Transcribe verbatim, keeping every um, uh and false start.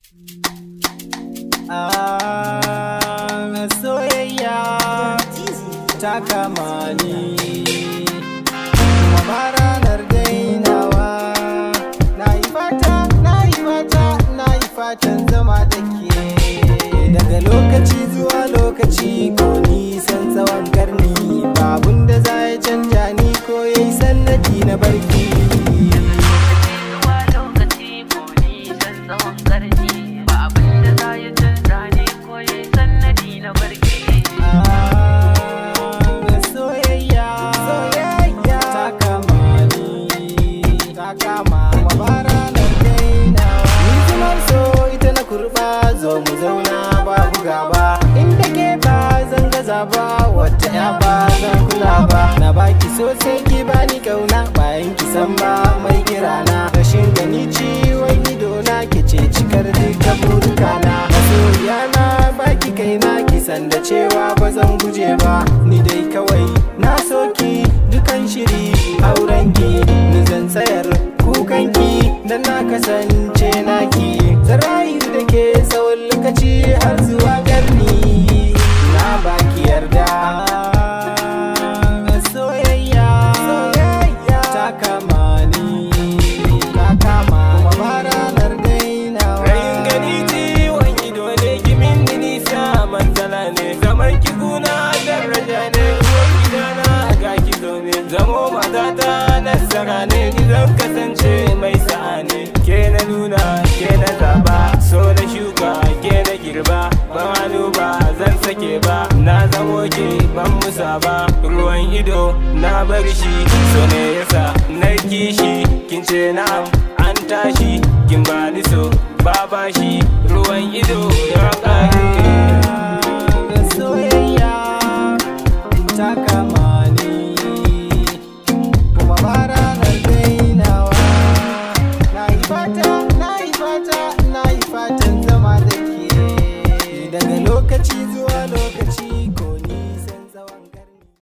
Ah, soyayya ta kama ni kuma ba ranar dainawa. Na yi fata, na yi fata, na yi fatan zama da ke daga lokaci zuwa lokaci ko nisan tsawon karni. Babun da za ya canja ni ko ya yi sannadi na barki. Zo mu zauna babu gaba, inda ke ba zan gaza ba, wata ya ba zan kula ba. Na baki sosai ki bani kauna, bayan ki san ba mai kirana. Rashin gani ciwon ido na ke ce cikar duka burkana. Masoyiya na baki kaina, ki san da cewa ba zan guje ba. Ni dai kawai na soki dukan shiri aurenki, ni zan tsayar kukanki dan na kasance naki. Zan rayu da ke tsawon lokaci har zuwa ƙarni, na baki yarda. Soyayya ta kama ni, ta kama kuma ba ranar dainawa. Rayin gani ciwon ido ne, kimin da nisa matsala ne. Zaman ki guna daraja ne, ruwan gidana ga ki zo ne. Zamo matata nasara ne, ni zan kasance mai sa'a ne. Ke na nuna, ke na zaba, so na shuka, ke na girba. Ban hannu ba zan sake ba, na zamo ke ban musa ba. Ruwan ido na bar shi, so ne yasa na kishi. Kin ce na an tashi, kin bani so ba bashi. Ruwan ido ya kare. Soyayya ta kama ni kuma ba ranar dainawa. Na yi fata, na yi fata, na yi fatan zama da ke daga lokaci zuwa lokaci.